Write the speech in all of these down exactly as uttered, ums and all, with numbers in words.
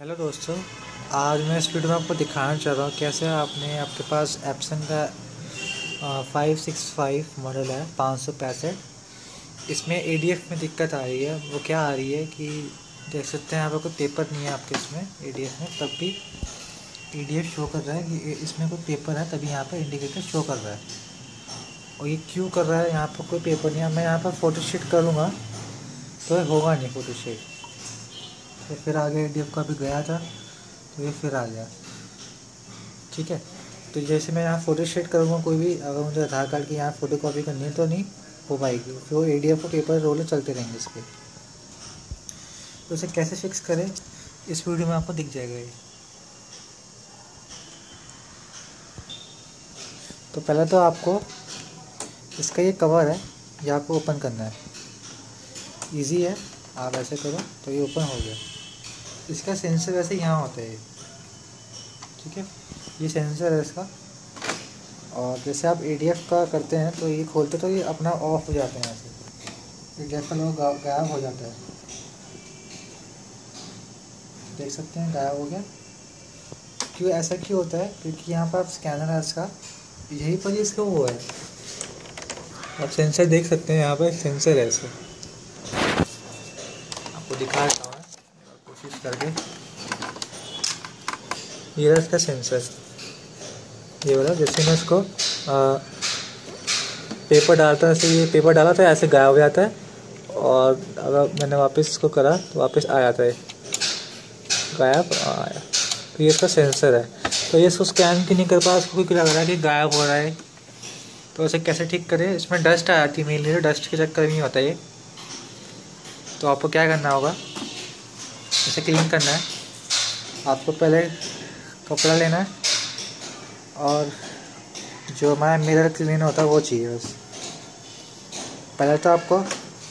Hello दोस्तों, आज मैं इस वीडियो में आपको दिखाना चाह रहा हूँ कैसे आपने आपके पास एप्सन का फाइव सिक्स फाइव मॉडल है पाँच सौ पैंसठ। इसमें ए डी एफ में दिक्कत आ रही है। वो क्या आ रही है कि देख सकते हैं यहाँ पर कोई पेपर नहीं है आपके इसमें ए डी एफ में, तब भी ए डी एफ शो कर रहा है कि इसमें कोई पेपर है, तभी यहाँ पर इंडिकेटर शो कर रहा है। और ये क्यों कर रहा है? यहाँ पर कोई पेपर नहीं है। मैं यहाँ पर फ़ोटो शीट करूँगा तो होगा नहीं फ़ोटो शीट। तो फिर आगे ए डी एफ का भी गया था तो ये फिर आ गया। ठीक है, तो जैसे मैं यहाँ फ़ोटो शेट करूँगा कोई भी, अगर मुझे आधार कार्ड की यहाँ फ़ोटो कॉपी करनी है तो नहीं हो पाएगी, फिर वो ए डी एफ और पेपर रोल चलते रहेंगे इस पर। तो इसे कैसे फिक्स करें इस वीडियो में आपको दिख जाएगा ये। तो पहले तो आपको इसका ये कवर है, ये आपको ओपन करना है। ईजी है, आप ऐसे करो तो ये ओपन हो गया। इसका सेंसर वैसे यहाँ होता है, ठीक है, ये सेंसर है इसका। और जैसे आप ए डी एफ का करते हैं तो ये खोलते तो ये अपना ऑफ हो जाता है, ऐसे ए डी एफ का लोग गायब हो जाता है। देख सकते हैं गायब हो गया। क्यों ऐसा क्यों होता है? क्योंकि यहाँ पर आप स्कैनर है इसका, यहीं पर ही इसका वो है, आप सेंसर देख सकते हैं, यहाँ पर सेंसर है इसका। आपको दिखा रहा हूँ कोशिश करके। ये रहा इसका सेंसर, ये वाला। जैसे मैं इसको आ, पेपर डालता हूँ, ऐसे ये पेपर डाला था ऐसे गायब हो जाता है, और अगर मैंने वापस इसको करा तो वापस आ जाता है, गायब आया। तो ये इसका सेंसर है। तो ये इसको स्कैन क्यों नहीं कर पा, उसको क्यों लग रहा है कि गायब हो रहा है। तो ऐसे कैसे ठीक करें? इसमें डस्ट आ जाती है मेनली, डस्ट के चक्कर में ही होता है ये। तो आपको क्या करना होगा, इसे क्लीन करना है। आपको पहले कपड़ा लेना है और जो हमारा मिरर क्लीन होता है वो चाहिए बस। पहले तो आपको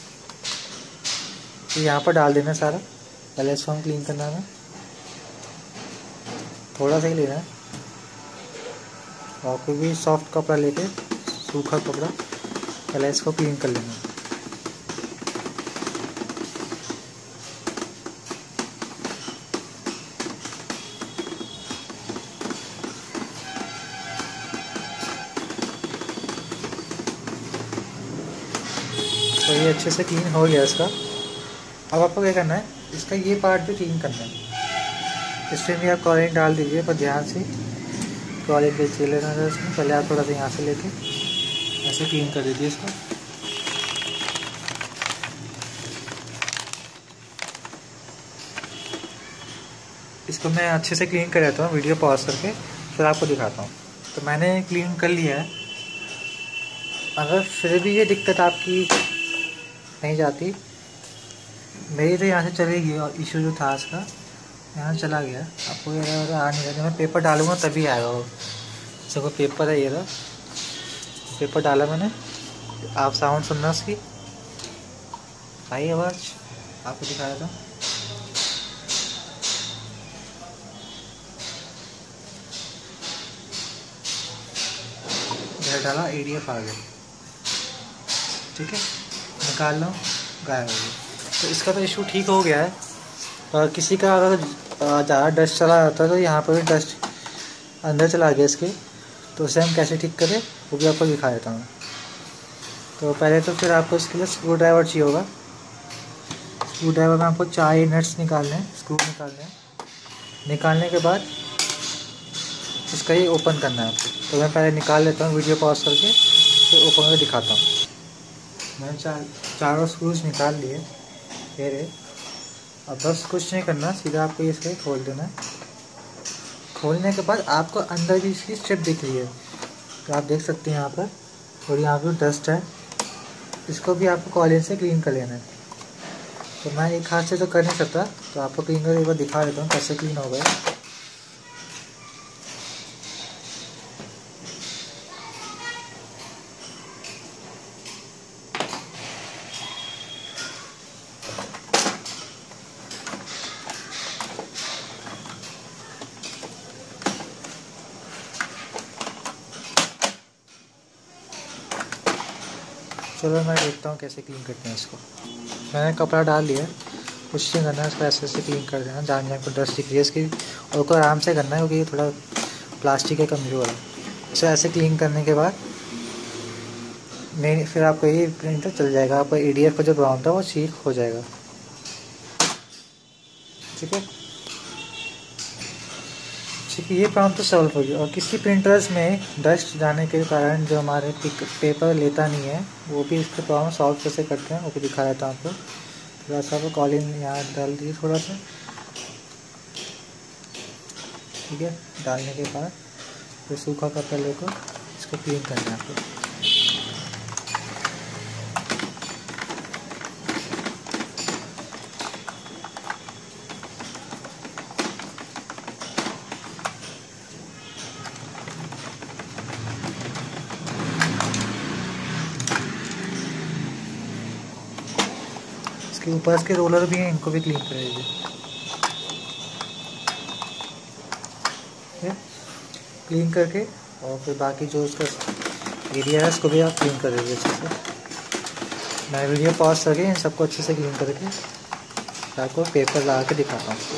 यहाँ पर डाल देना सारा, पहले इसको हम क्लीन करना है। थोड़ा सा ही लेना है, और कोई भी सॉफ्ट कपड़ा लेके, सूखा कपड़ा, पहले इसको क्लीन कर लेना है। तो ये अच्छे से क्लीन हो गया इसका। अब आपको क्या करना है, इसका ये पार्ट भी क्लीन करना है। इसमें भी आप कॉलिन डाल दीजिए, पर ध्यान से कॉलिन के ले लेना है इसमें। पहले आप थोड़ा सा यहाँ से लेके ऐसे क्लीन कर दीजिए इसको। इसको मैं अच्छे से क्लीन कर लेता हूँ, वीडियो पॉज करके फिर आपको दिखाता हूँ। तो मैंने क्लीन कर लिया है। अगर फिर भी ये दिक्कत आपकी नहीं जाती, मेरी तो यहाँ से चलेगी, और इशू जो था इसका यहाँ चला गया। आपको ये आ नहीं रहा, मैं पेपर डालूंगा तभी आएगा वो। जैसे कोई पेपर है, ये रहा पेपर डाला मैंने। आप साउंड सुनना उसकी, आई आवाज़ आपको दिखा रहा था। इधर डाला, ए डी एफ आ गया, ठीक है, निकाल लो, गायब हो गया। तो इसका तो इशू ठीक हो गया है। और किसी का अगर ज़्यादा डस्ट चला जाता है तो यहाँ पर भी डस्ट अंदर चला गया इसके, तो उसे हम कैसे ठीक करें वो भी आपको दिखा देता हूँ। तो पहले तो फिर आपको इसके लिए स्क्रू ड्राइवर चाहिए होगा। स्क्रू ड्राइवर में आपको चार नट्स निकालने हैं, स्क्रू निकालने हैं। निकालने के बाद इसका ये ओपन करना है आपको। तो मैं पहले निकाल लेता हूँ, वीडियो पॉज करके फिर ओपन करके दिखाता हूँ। मैंने चार चारों स्क्रूज निकाल लिए, फिर अब बस कुछ नहीं करना, सीधा आपको ये इसका खोल देना है। खोलने के बाद आपको अंदर भी इसकी स्ट्रिप दिख रही है, तो आप देख सकते हैं यहाँ पर, और यहाँ पर डस्ट है। इसको भी आपको कॉलिन से क्लीन कर लेना है। तो मैं एक हाथ से तो कर नहीं सकता, तो आपको क्लीन कर एक बार दिखा देता हूँ कैसे क्लीन होगा। चलो मैं देखता हूँ कैसे क्लीन करते हैं इसको। मैंने कपड़ा डाल लिया, कुछ नहीं करना है, इसको ऐसे ऐसे क्लीन कर देना जहाँ जहाँ को डस्ट दिख रही है इसकी, और उसको आराम से करना है क्योंकि ये थोड़ा प्लास्टिक है कमज़ोर है। इसे ऐसे क्लीन करने के बाद नहीं फिर आपको ये प्रिंटर चल जाएगा, आपका ई डी एफ का जो ब्राउन था वो ठीक हो जाएगा। ठीक है ठीक है, ये प्रॉब्लम तो सॉल्व हो गया। और किसी प्रिंटर्स में डस्ट जाने के कारण जो हमारे पेपर लेता नहीं है, वो भी इसके प्रॉब्लम सॉल्व कैसे करते हैं वो भी दिखा देता हूँ आपको। थोड़ा सा वो कॉलिन यहाँ डाल दीजिए थोड़ा सा। ठीक है, डालने के बाद फिर सूखा कपड़ा लेकर इसको क्लीन करना है आपको। इसके ऊपर इसके रोलर भी हैं, इनको भी क्लीन कर दीजिए। क्लीन करके और फिर बाकी जो उसका एरिया है उसको भी आप क्लीन कर दीजिए अच्छे से। मैं वीडियो पॉज करके इन सबको अच्छे से क्लीन करके आपको पेपर लगा के दिखाता हूँ।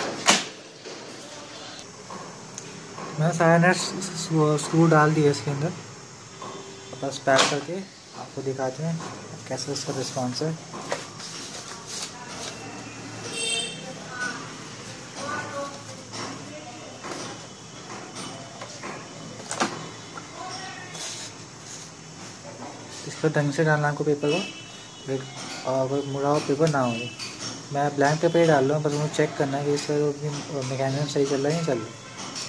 मैं सारा नट स्क्रू डाल दिया इसके अंदर, बस पैक करके आपको दिखाते हैं कैसे इसका रिस्पॉन्स है। इसको ढंग से डालना आपको पेपर को, और मुड़ा हुआ पेपर ना हो। मैं ब्लैंक पेपर ही डाल रहा हूँ, बस मुझे चेक करना है कि इसका जो मैकेनिज्म सही चल रहा है नहीं चल रहा।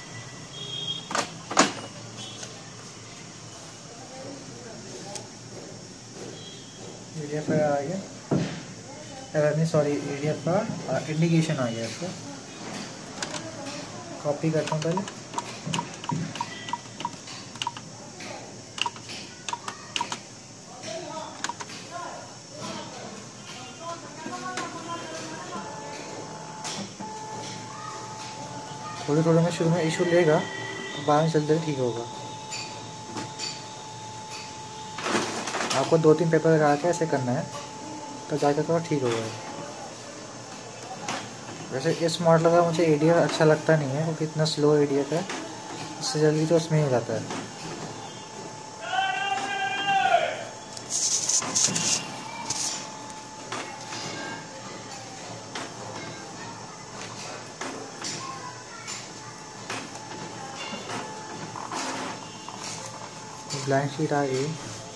ई डी एफ आ गया, अगर नहीं सॉरी ई डी एफ का इंडिकेशन आ गया। इसको कॉपी करता हूँ पहले। थोड़े थोड़े में शुरू में इशू लेगा, बाद में चलते ठीक होगा। आपको दो तीन पेपर लगा के ऐसे करना है तो जाकर थोड़ा ठीक होगा। वैसे इस मॉडल का मुझे ए डी एफ अच्छा लगता नहीं है क्योंकि इतना स्लो ए डी एफ है, इससे जल्दी तो उसमें ही हो जाता है। ब्लैंक शीट आ गई,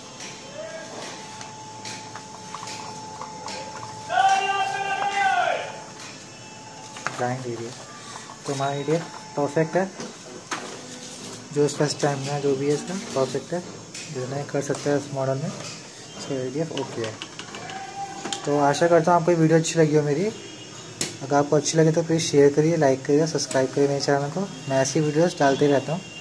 ब्लैंक एरिया तो हमारा एरिया परफेक्ट है। जो इसका स्टैमिना जो भी है इसका परफेक्ट है, जितना कर सकता है इस मॉडल में, इसका एरिया ओके है। तो आशा करता हूँ आपको वीडियो अच्छी लगी हो मेरी। अगर आपको अच्छी लगे तो प्लीज़ शेयर करिए, लाइक करिए, सब्सक्राइब करिए मेरे चैनल को। मैं ऐसी वीडियोस डालते रहता हूँ।